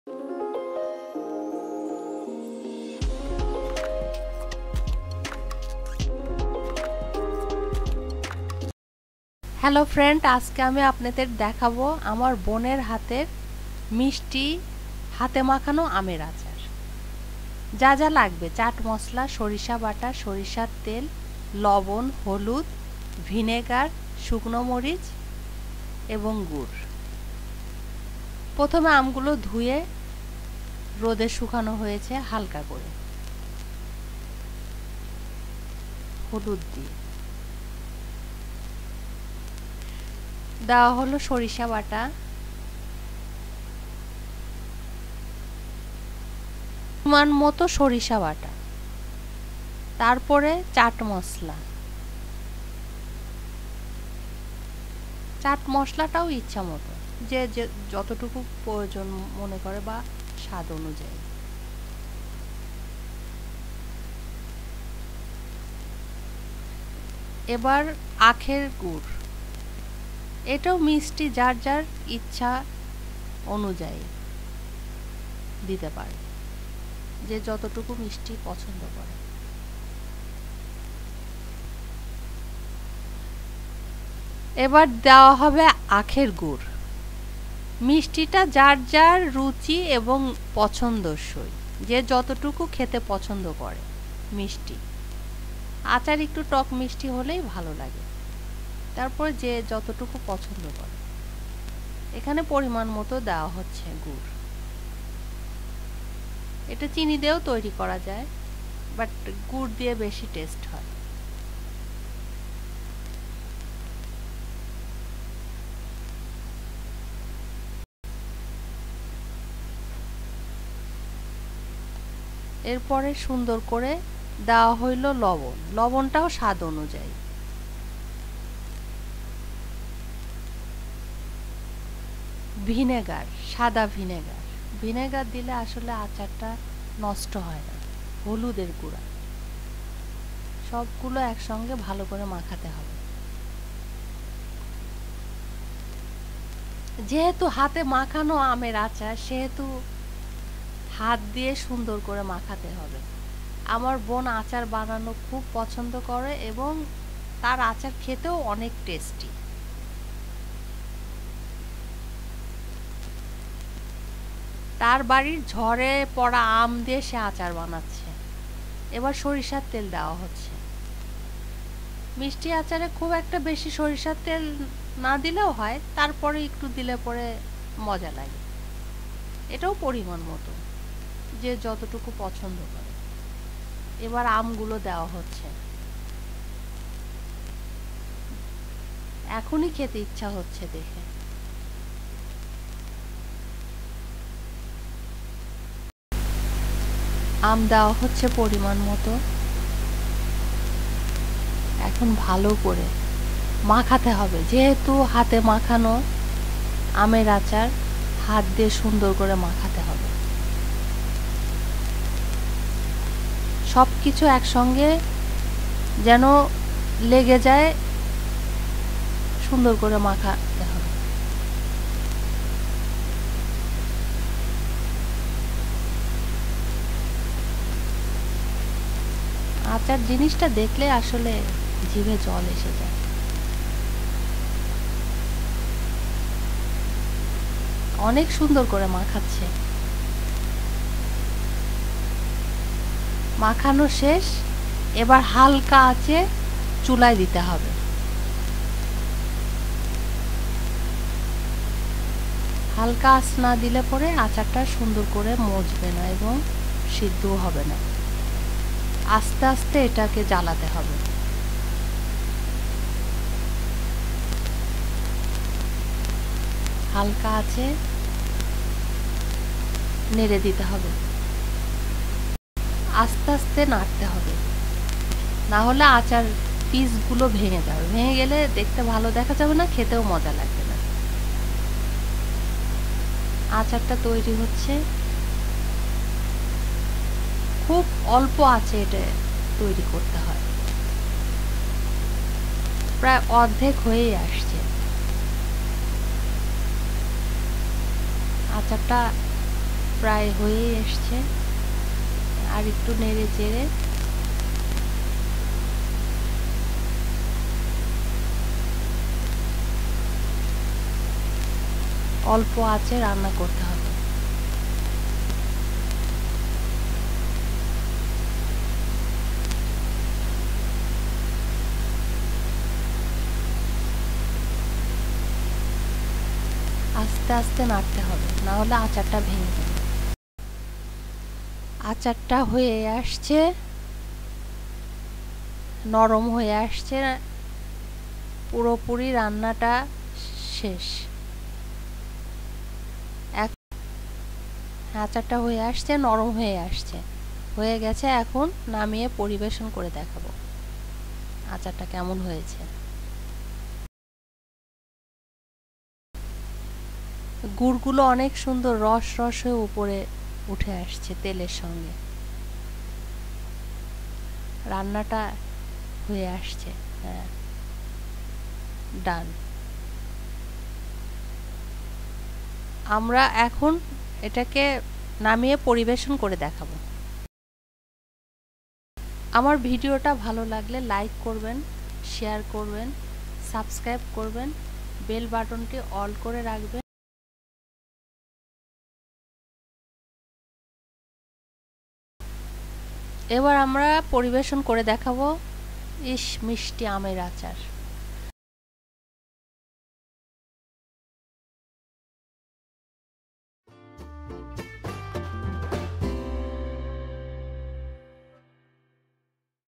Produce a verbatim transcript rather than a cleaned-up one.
Hello friend, আজকে আমি আপনাদের দেখাবো আমার বোনের হাতের মিষ্টি হাতে মাখানো আমের আচার। যা যা লাগবে: চাট মশলা, সরিষা বাটা, সরিষার তেল, লবণ, হলুদ, ভিনেগার, শুকনো মরিচ এবং গুড়। প্রথমে আমগুলো ধুয়ে রোদে শুকানো হয়েছে হালকা করে হলুদ দিয়ে। দেওয়া হলো সরিষা বাটা, পরিমাণ মতো সরিষা বাটা, তারপরে চাট মশলা। চাট মশলাটাও ইচ্ছা মতো, যে যে যতটুকু প্রয়োজন মনে করে বা স্বাদ অনুযায়ী। এবার আখের গুড়, এটাও মিষ্টি যার যার ইচ্ছা অনুযায়ী দিতে পারে, যে যতটুকু মিষ্টি পছন্দ করে। এবার দেওয়া হবে আখের গুড়। মিষ্টিটা যার যার রুচি এবং পছন্দসই, যে যতটুকু খেতে পছন্দ করে মিষ্টি। আচার একটু টক মিষ্টি হলেই ভালো লাগে, তারপর যে যতটুকু পছন্দ করে। এখানে পরিমাণ মতো দেওয়া হচ্ছে গুড়। এটা চিনি দিয়েও তৈরি করা যায়, বাট গুড় দিয়ে বেশি টেস্ট হয়। এরপরে সুন্দর করে দেওয়া হইল লবণ। লবণটাও স্বাদ অনুযায়ী। ভিনেগার, সাদা ভিনেগার। ভিনেগার দিলে আসলে আচারটা নষ্ট হয় না। হলুদের গুঁড়া, সবগুলো একসঙ্গে ভালো করে মাখাতে হবে। যেহেতু হাতে মাখানো আমের আচার, সেহেতু হাত দিয়ে সুন্দর করে মাখাতে হবে। আমার বোন আচার বানানো খুব পছন্দ করে এবং তার আচার খেতেও অনেক টেস্টি। তার বাড়ির ঝড়ে পড়া আম দিয়ে সে আচার বানাচ্ছে। এবার সরিষার তেল দেওয়া হচ্ছে। মিষ্টি আচারে খুব একটা বেশি সরিষার তেল না দিলেও হয়, তারপরে একটু দিলে পরে মজা লাগে। এটাও পরিমাণ মতো, যে যতটুকু পছন্দ করে। এবার আমগুলো দেওয়া হচ্ছে। এখনই খেতে ইচ্ছা হচ্ছে দেখে। আম দেওয়া হচ্ছে পরিমাণ মতো। এখন ভালো করে মাখাতে হবে, যেহেতু হাতে মাখানো আমের আচার, হাত দিয়ে সুন্দর করে মাখাতে হবে। সব কিছু একসঙ্গে যেন লেগে যায়, সুন্দর করে মাখাতে হবে। আচার জিনিসটা দেখলে আসলে জিভে জল এসে যায়। অনেক সুন্দর করে মাখাচ্ছে। মাখানো শেষ। এবার হালকা আঁচে চুলায় দিতে হবে। হালকা আঁচ না দিলে পরে আচারটা সুন্দর করে মজবে না এবং সিদ্ধ হবে না। আস্তে আস্তে এটাকে জ্বালাতে হবে। হালকা আঁচে নেড়ে দিতে হবে। আস্তে আস্তে নাড়তে হবে, না হলে আচার পিসগুলো ভেঙে যাবে। ভেঙে গেলে দেখতে ভালো দেখা যাবে না, খেতেও মজা লাগবে না। আচারটা তৈরি হচ্ছে। খুব অল্প আঁচে এটা তৈরি করতে হয়। প্রায় অর্ধেক হয়েই আসছে। আচারটা প্রায় হয়ে এসছে, আর একটু নেড়ে চেড়ে অল্প আঁচে রান্না করতে হবে। আস্তে আস্তে নাড়তে হবে, না হলে আচারটা ভেঙে যাবে। আচারটা হয়ে আসছে, নরম হয়ে আসছে, পুরোপুরি রান্নাটা শেষ। আচারটা হয়ে আসছে, নরম হয়ে আসছে, হয়ে গেছে। এখন নামিয়ে পরিবেশন করে দেখাবো আচারটা কেমন হয়েছে। গুড়গুলো অনেক সুন্দর রস রস হয়ে উপরে উঠে আসছে তেলের সঙ্গে। রান্নাটা হয়ে আসছে, হ্যাঁ, ডান। আমরা এখন এটাকে নামিয়ে পরিবেশন করে দেখাবো। আমার ভিডিওটা ভালো লাগলে লাইক করবেন, শেয়ার করবেন, সাবস্ক্রাইব করবেন, বেল বাটনটি অল করে রাখবেন। এবার আমরা পরিবেশন করে দেখাবো ইস মিষ্টি আমের আচার।